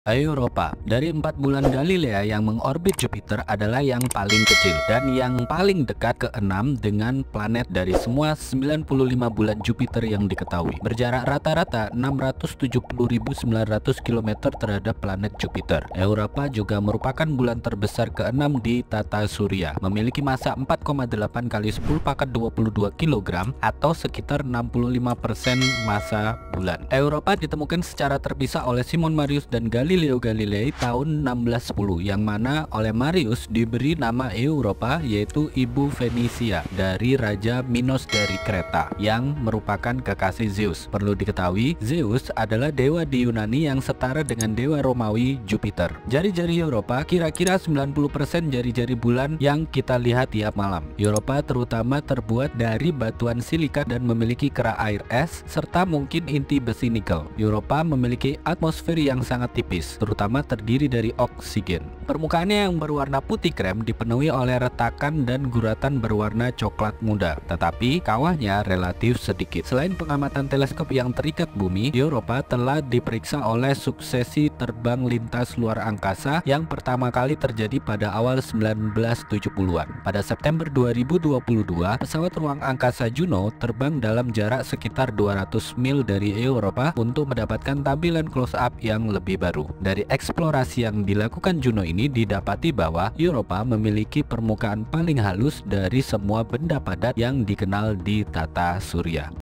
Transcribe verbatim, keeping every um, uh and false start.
Europa. Dari empat bulan Galilea yang mengorbit Jupiter adalah yang paling kecil dan yang paling dekat ke enam dengan planet dari semua sembilan puluh lima bulan Jupiter yang diketahui. Berjarak rata-rata enam ratus tujuh puluh ribu sembilan ratus kilometer terhadap planet Jupiter. Europa juga merupakan bulan terbesar keenam di tata surya, memiliki massa empat koma delapan kali sepuluh pangkat dua puluh dua kilogram atau sekitar enam puluh lima persen massa bulan. Europa ditemukan secara terpisah oleh Simon Marius dan Galileo Galilei tahun enam belas sepuluh, yang mana oleh Marius diberi nama Europa, yaitu ibu Fenisia dari Raja Minos dari Kreta yang merupakan kekasih Zeus. Perlu diketahui, Zeus adalah dewa di Yunani yang setara dengan dewa Romawi Jupiter. Jari-jari Europa kira-kira sembilan puluh persen jari-jari bulan yang kita lihat tiap malam. Europa terutama terbuat dari batuan silika dan memiliki kerak air es serta mungkin inti besi nikel. Europa memiliki atmosfer yang sangat tipis, terutama terdiri dari oksigen. Permukaannya yang berwarna putih krem dipenuhi oleh retakan dan guratan berwarna coklat muda, tetapi kawahnya relatif sedikit. Selain pengamatan teleskop yang terikat bumi, Europa telah diperiksa oleh suksesi terbang lintas luar angkasa yang pertama kali terjadi pada awal sembilan belas tujuh puluhan. Pada September dua ribu dua puluh dua, pesawat ruang angkasa Juno terbang dalam jarak sekitar dua ratus mil dari Europa untuk mendapatkan tampilan close up yang lebih baru. Dari eksplorasi yang dilakukan Juno ini didapati bahwa Europa memiliki permukaan paling halus dari semua benda padat yang dikenal di tata surya.